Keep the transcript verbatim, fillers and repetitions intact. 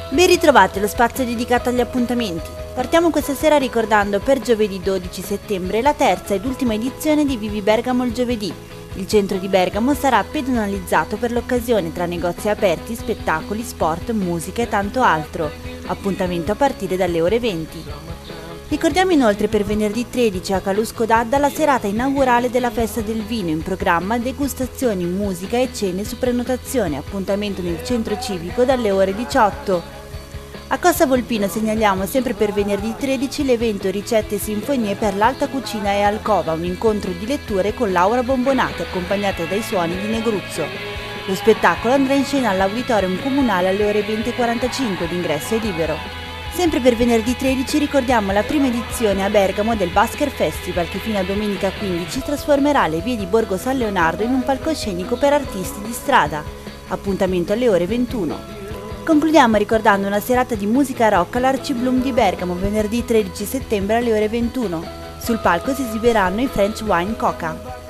Ben ritrovati allo spazio dedicato agli appuntamenti. Partiamo questa sera ricordando per giovedì dodici settembre la terza ed ultima edizione di Vivi Bergamo il giovedì. Il centro di Bergamo sarà pedonalizzato per l'occasione tra negozi aperti, spettacoli, sport, musica e tanto altro. Appuntamento a partire dalle ore venti. Ricordiamo inoltre per venerdì tredici a Calusco d'Adda la serata inaugurale della Festa del Vino, in programma degustazioni, musica e cene su prenotazione, appuntamento nel centro civico dalle ore diciotto. A Costa Volpino segnaliamo sempre per venerdì tredici l'evento Ricette e Sinfonie per l'Alta Cucina e Alcova, un incontro di letture con Laura Bombonati accompagnata dai suoni di Negruzzo. Lo spettacolo andrà in scena all'Auditorium Comunale alle ore venti e quarantacinque, l'ingresso è libero. Sempre per venerdì tredici ricordiamo la prima edizione a Bergamo del Basker Festival che fino a domenica quindici trasformerà le vie di Borgo San Leonardo in un palcoscenico per artisti di strada. Appuntamento alle ore ventuno. Concludiamo ricordando una serata di musica rock all'Arciblum di Bergamo venerdì tredici settembre alle ore ventuno. Sul palco si esibiranno i French Wine Coca.